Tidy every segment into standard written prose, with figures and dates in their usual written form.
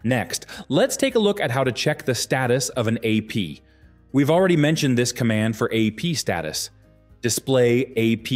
Next, let's take a look at how to check the status of an AP. We've already mentioned this command for AP status. Display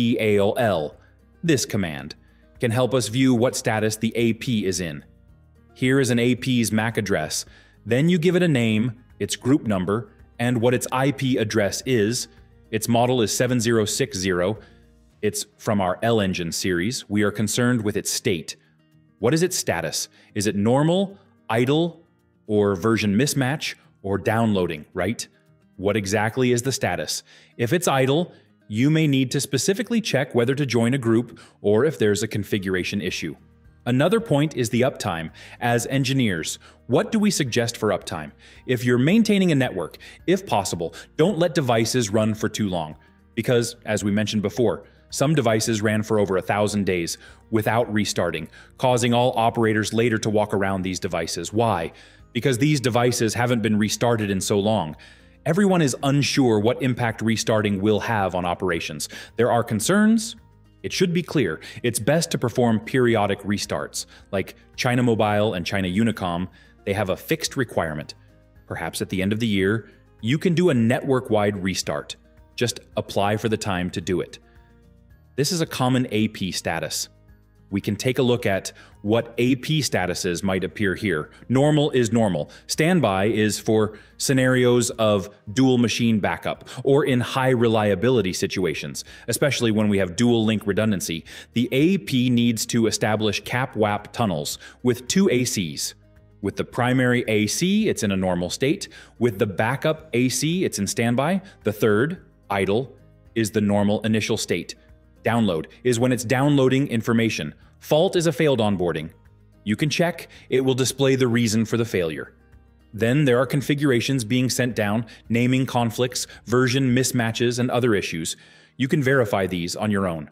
APALL. This command can help us view what status the AP is in. Here is an AP's MAC address. Then you give it a name, its group number, and what its IP address is. Its model is 7060. It's from our L-Engine series. We are concerned with its state. What is its status? Is it normal, idle, or version mismatch, or downloading, right? What exactly is the status? If it's idle, you may need to specifically check whether to join a group or if there's a configuration issue. Another point is the uptime. As engineers, what do we suggest for uptime? If you're maintaining a network, if possible, don't let devices run for too long. Because, as we mentioned before, some devices ran for over 1,000 days without restarting, causing all operators later to walk around these devices. Why? Because these devices haven't been restarted in so long. Everyone is unsure what impact restarting will have on operations. There are concerns. It should be clear, it's best to perform periodic restarts. Like China Mobile and China Unicom, they have a fixed requirement. Perhaps at the end of the year, you can do a network-wide restart. Just apply for the time to do it. This is a common AP status. We can take a look at what AP statuses might appear here. Normal is normal. Standby is for scenarios of dual machine backup or in high reliability situations, especially when we have dual link redundancy. The AP needs to establish CAPWAP tunnels with two ACs. With the primary AC, it's in a normal state. With the backup AC, it's in standby. The third, idle, is the normal initial state. Download is when it's downloading information. Fault is a failed onboarding. You can check, it will display the reason for the failure. Then there are configurations being sent down, naming conflicts, version mismatches, and other issues. You can verify these on your own.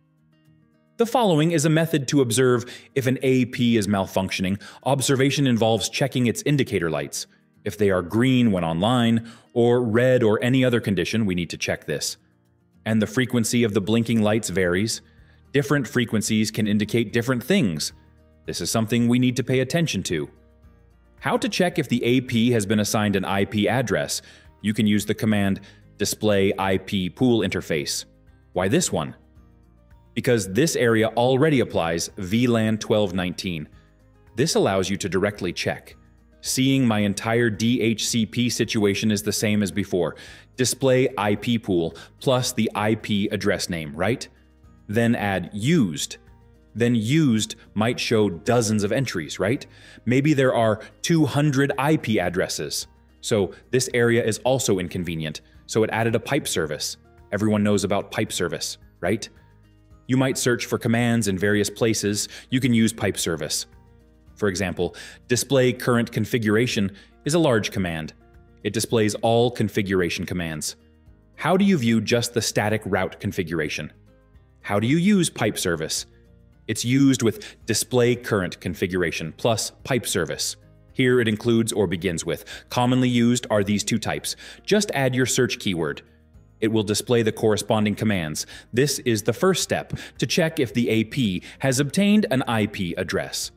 The following is a method to observe if an AP is malfunctioning. Observation involves checking its indicator lights. If they are green when online, or red or any other condition, we need to check this. And the frequency of the blinking lights varies. Different frequencies can indicate different things. This is something we need to pay attention to. How to check if the AP has been assigned an IP address? You can use the command display IP pool interface. Why this one? Because this area already applies VLAN 1219. This allows you to directly check. Seeing my entire DHCP situation is the same as before. Display IP pool plus the IP address name, right? Then add used. Then used might show dozens of entries, right? Maybe there are 200 IP addresses. So this area is also inconvenient. So it added a pipe service. Everyone knows about pipe service, right? You might search for commands in various places. You can use pipe service. For example, display current configuration is a large command. It displays all configuration commands. How do you view just the static route configuration? How do you use pipe service? It's used with display current configuration plus pipe service. Here it includes or begins with. Commonly used are these two types. Just add your search keyword. It will display the corresponding commands. This is the first step to check if the AP has obtained an IP address.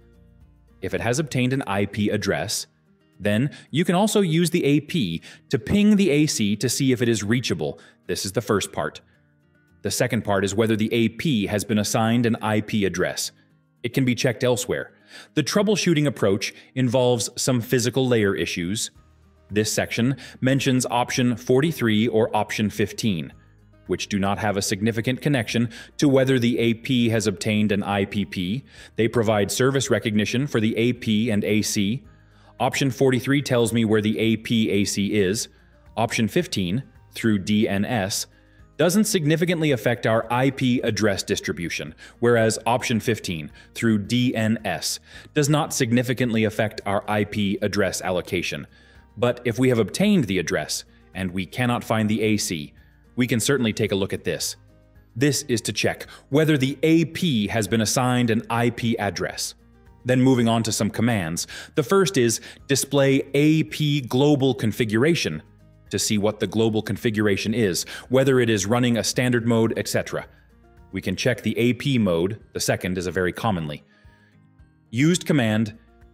If it has obtained an IP address, then you can also use the AP to ping the AC to see if it is reachable. This is the first part. The second part is whether the AP has been assigned an IP address. It can be checked elsewhere. The troubleshooting approach involves some physical layer issues. This section mentions option 43 or option 15, which do not have a significant connection to whether the AP has obtained an IPP. They provide service recognition for the AP and AC. Option 43 tells me where the AP-AC is. Option 15, through DNS, doesn't significantly affect our IP address distribution, whereas option 15, through DNS, does not significantly affect our IP address allocation. But if we have obtained the address, and we cannot find the AC, we can certainly take a look at this. This is to check whether the AP has been assigned an IP address. Then moving on to some commands. The first is display AP global configuration to see what the global configuration is, whether it is running a standard mode, etc. We can check the AP mode. The second is a very commonly used command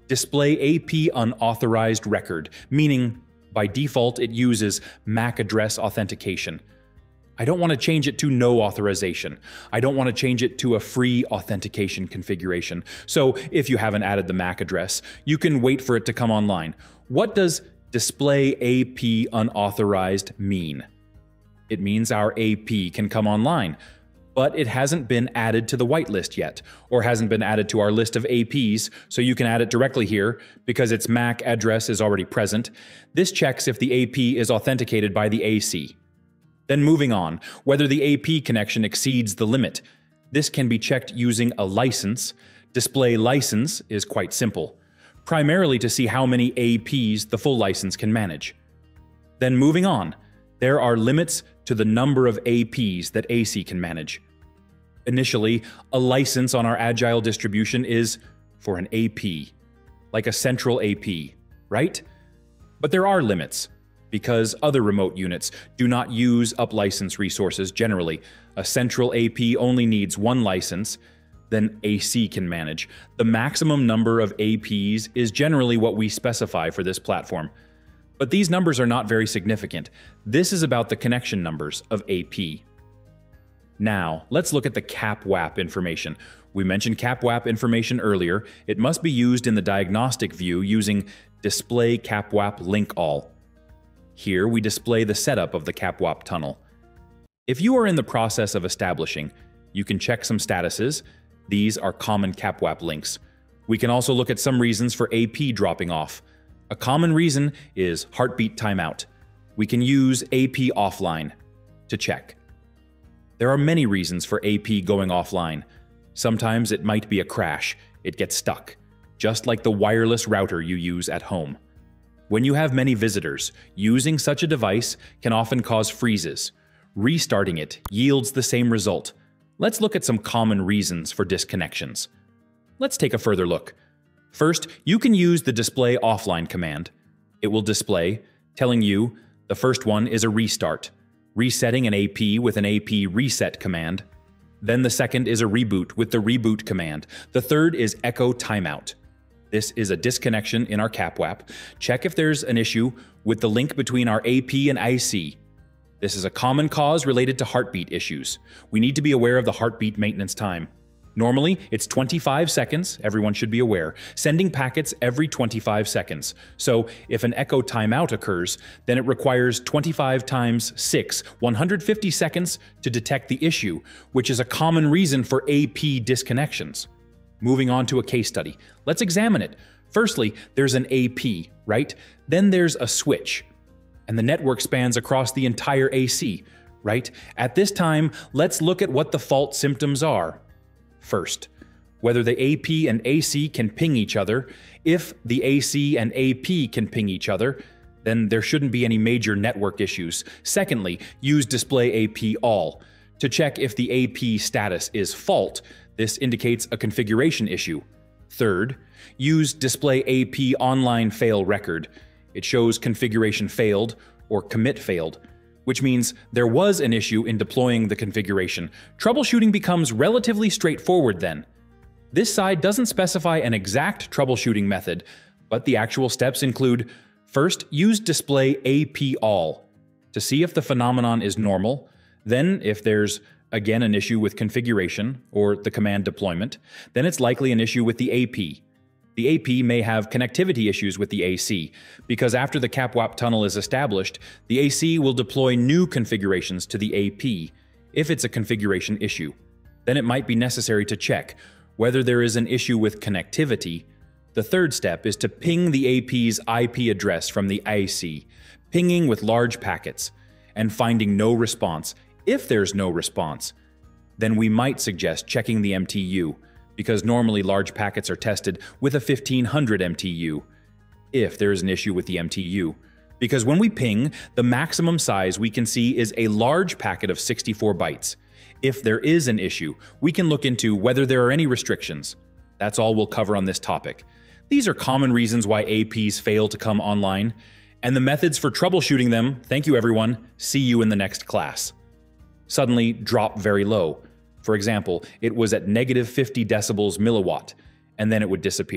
Display AP unauthorized record, meaning by default it uses MAC address authentication. I don't want to change it to no authorization. I don't want to change it to a free authentication configuration. So if you haven't added the MAC address, you can wait for it to come online. What does display AP unauthorized mean? It means our AP can come online, but it hasn't been added to the whitelist yet, or hasn't been added to our list of APs, so you can add it directly here because its MAC address is already present. This checks if the AP is authenticated by the AC. Then moving on, whether the AP connection exceeds the limit. This can be checked using a license. Display license is quite simple, primarily to see how many APs the full license can manage. Then moving on, there are limits to the number of APs that AC can manage. Initially, a license on our Agile distribution is for an AP, like a central AP, right? But there are limits, because other remote units do not use up-license resources generally. A central AP only needs one license, then AC can manage. The maximum number of APs is generally what we specify for this platform. But these numbers are not very significant. This is about the connection numbers of AP. Now, let's look at the CAPWAP information. We mentioned CAPWAP information earlier. It must be used in the diagnostic view using display CAPWAP link all. Here we display the setup of the CAPWAP tunnel. If you are in the process of establishing, you can check some statuses. These are common CAPWAP links. We can also look at some reasons for AP dropping off. A common reason is heartbeat timeout. We can use AP offline to check. There are many reasons for AP going offline. Sometimes it might be a crash. It gets stuck, just like the wireless router you use at home. When you have many visitors, using such a device can often cause freezes. Restarting it yields the same result. Let's look at some common reasons for disconnections. Let's take a further look. First, you can use the display offline command. It will display, telling you the first one is a restart, resetting an AP with an AP reset command. Then the second is a reboot with the reboot command. The third is echo timeout. This is a disconnection in our CAPWAP. Check if there's an issue with the link between our AP and IC. This is a common cause related to heartbeat issues. We need to be aware of the heartbeat maintenance time. Normally, it's 25 seconds, everyone should be aware, sending packets every 25 seconds. So if an echo timeout occurs, then it requires 25 times 6, 150 seconds to detect the issue, which is a common reason for AP disconnections. Moving on to a case study. Let's examine it. Firstly, there's an AP, right? Then there's a switch. And the network spans across the entire AC, right? At this time, let's look at what the fault symptoms are. First, whether the AP and AC can ping each other. If the AC and AP can ping each other, then there shouldn't be any major network issues. Secondly, use display AP all. To check if the AP status is fault, this indicates a configuration issue. Third, use display AP online fail record. It shows configuration failed or commit failed, which means there was an issue in deploying the configuration. Troubleshooting becomes relatively straightforward then. This side doesn't specify an exact troubleshooting method, but the actual steps include: first, use display AP all to see if the phenomenon is normal. Then, if there's again an issue with configuration or the command deployment, then it's likely an issue with the AP. The AP may have connectivity issues with the AC, because after the CAPWAP tunnel is established, the AC will deploy new configurations to the AP. If it's a configuration issue, then it might be necessary to check whether there is an issue with connectivity. The third step is to ping the AP's IP address from the IC, pinging with large packets, and finding no response. If there's no response, then we might suggest checking the MTU, because normally large packets are tested with a 1500 MTU, if there is an issue with the MTU. Because when we ping, the maximum size we can see is a large packet of 64 bytes. If there is an issue, we can look into whether there are any restrictions. That's all we'll cover on this topic. These are common reasons why APs fail to come online, and the methods for troubleshooting them. Thank you everyone, see you in the next class. Suddenly drop very low. For example, it was at -50 decibels milliwatt, and then it would disappear.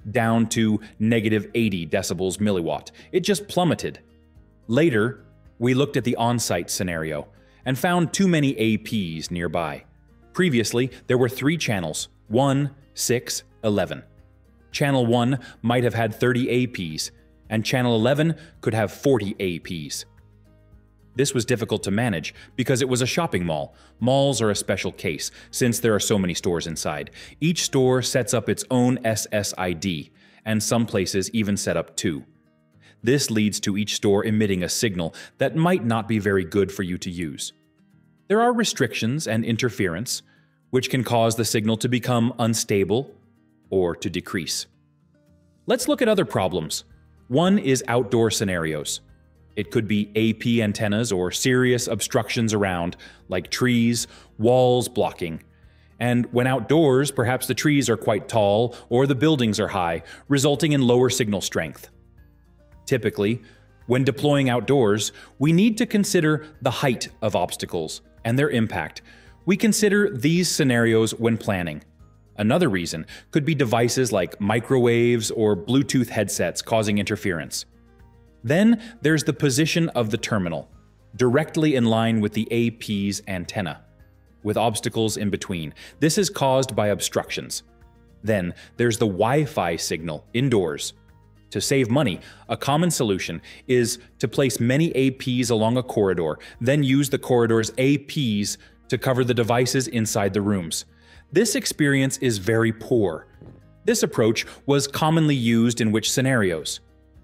down to -80 decibels milliwatt. It just plummeted. Later, we looked at the on-site scenario and found too many APs nearby. Previously, there were 3 channels, 1, 6, 11. Channel 1 might have had 30 APs, and Channel 11 could have 40 APs. This was difficult to manage because it was a shopping mall. Malls are a special case, since there are so many stores inside. Each store sets up its own SSID, and some places even set up 2. This leads to each store emitting a signal that might not be very good for you to use. There are restrictions and interference, which can cause the signal to become unstable or to decrease. Let's look at other problems. One is outdoor scenarios. It could be AP antennas or serious obstructions around, like trees, walls blocking. And when outdoors, perhaps the trees are quite tall or the buildings are high, resulting in lower signal strength. Typically, when deploying outdoors, we need to consider the height of obstacles and their impact. We consider these scenarios when planning. Another reason could be devices like microwaves or Bluetooth headsets causing interference. Then there's the position of the terminal, directly in line with the AP's antenna, with obstacles in between. This is caused by obstructions. Then there's the Wi-Fi signal indoors. To save money, a common solution is to place many APs along a corridor, then use the corridor's APs to cover the devices inside the rooms. This experience is very poor. This approach was commonly used in which scenarios?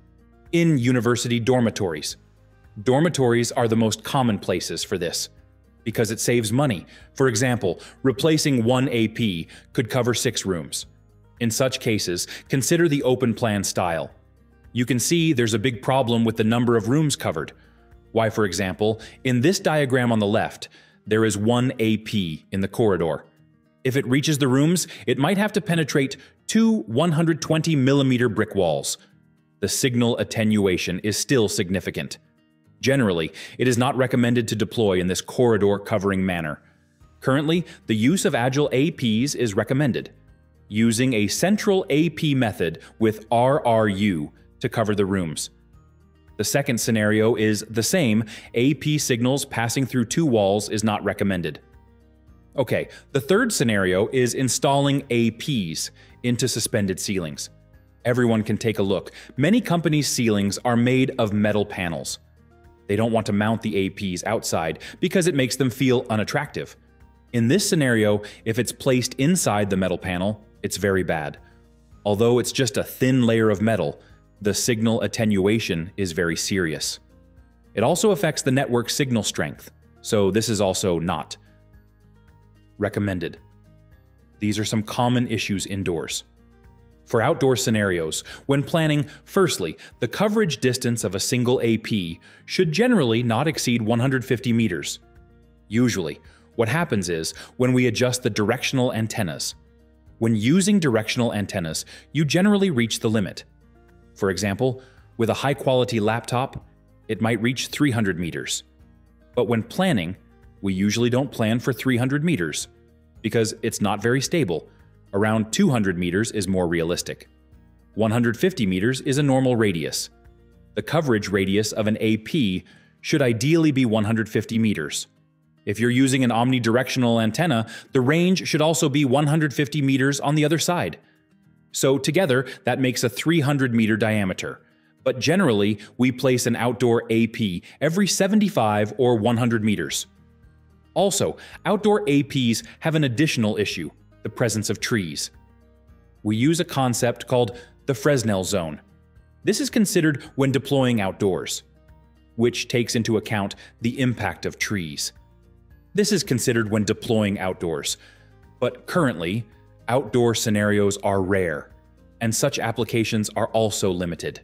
In university dormitories. Dormitories are the most common places for this, because it saves money. For example, replacing one AP could cover 6 rooms. In such cases, consider the open plan style. You can see there's a big problem with the number of rooms covered. Why, for example, in this diagram on the left, there is 1 AP in the corridor. If it reaches the rooms, it might have to penetrate 2 120mm brick walls. The signal attenuation is still significant. Generally, it is not recommended to deploy in this corridor covering manner. Currently, the use of agile APs is recommended, using a central AP method with RRU to cover the rooms. The second scenario is the same. AP signals passing through 2 walls is not recommended. Okay, the third scenario is installing APs into suspended ceilings. Everyone can take a look. Many companies' ceilings are made of metal panels. They don't want to mount the APs outside because it makes them feel unattractive. In this scenario, if it's placed inside the metal panel, it's very bad. Although it's just a thin layer of metal, the signal attenuation is very serious. It also affects the network signal strength, so this is also not recommended. These are some common issues indoors. For outdoor scenarios, when planning, firstly, the coverage distance of a single AP should generally not exceed 150 meters. Usually, what happens is when we adjust the directional antennas. When using directional antennas, you generally reach the limit. For example, with a high-quality laptop, it might reach 300 meters. But when planning, we usually don't plan for 300 meters, because it's not very stable. Around 200 meters is more realistic. 150 meters is a normal radius. The coverage radius of an AP should ideally be 150 meters. If you're using an omnidirectional antenna, the range should also be 150 meters on the other side. So together, that makes a 300-meter diameter. But generally, we place an outdoor AP every 75 or 100 meters. Also, outdoor APs have an additional issue, the presence of trees. We use a concept called the Fresnel zone. This is considered when deploying outdoors, which takes into account the impact of trees. This is considered when deploying outdoors, but currently, outdoor scenarios are rare, and such applications are also limited.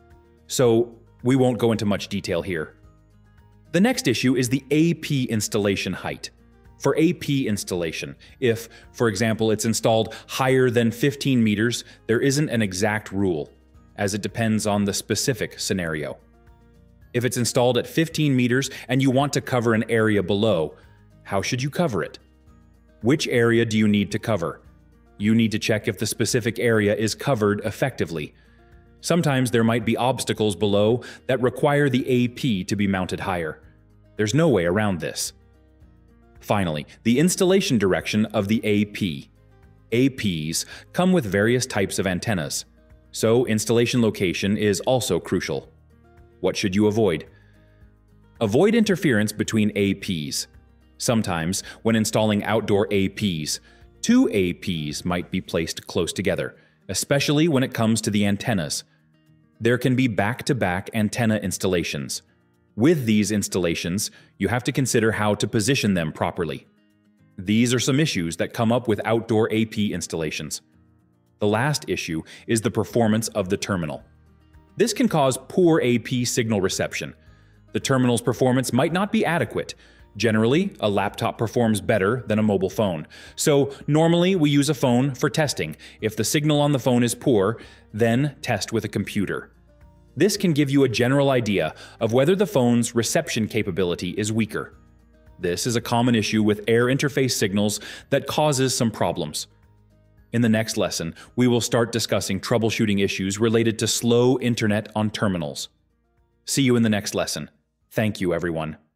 So, we won't go into much detail here. The next issue is the AP installation height. For AP installation, if, for example, it's installed higher than 15 meters, there isn't an exact rule, as it depends on the specific scenario. If it's installed at 15 meters and you want to cover an area below, how should you cover it? Which area do you need to cover? You need to check if the specific area is covered effectively. Sometimes there might be obstacles below that require the AP to be mounted higher. There's no way around this. Finally, the installation direction of the AP. APs come with various types of antennas, so installation location is also crucial. What should you avoid? Avoid interference between APs. Sometimes, when installing outdoor APs, two APs might be placed close together, especially when it comes to the antennas. There can be back-to-back antenna installations. With these installations, you have to consider how to position them properly. These are some issues that come up with outdoor AP installations. The last issue is the performance of the terminal. This can cause poor AP signal reception. The terminal's performance might not be adequate. Generally, a laptop performs better than a mobile phone. So normally we use a phone for testing. If the signal on the phone is poor, then test with a computer. This can give you a general idea of whether the phone's reception capability is weaker. This is a common issue with air interface signals that causes some problems. In the next lesson, we will start discussing troubleshooting issues related to slow internet on terminals. See you in the next lesson. Thank you, everyone.